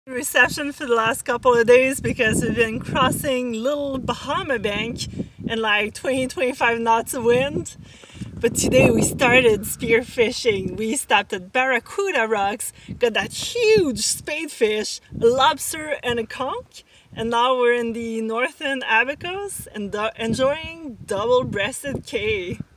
Reception for the last couple of days because we've been crossing Little Bahama Bank in like 20-25 knots of wind. But today we started spearfishing. We stopped at Barracouta Rocks, got that huge spadefish, a lobster and a conch, and now we're in the Northern Abacos and enjoying Double Breasted Cay.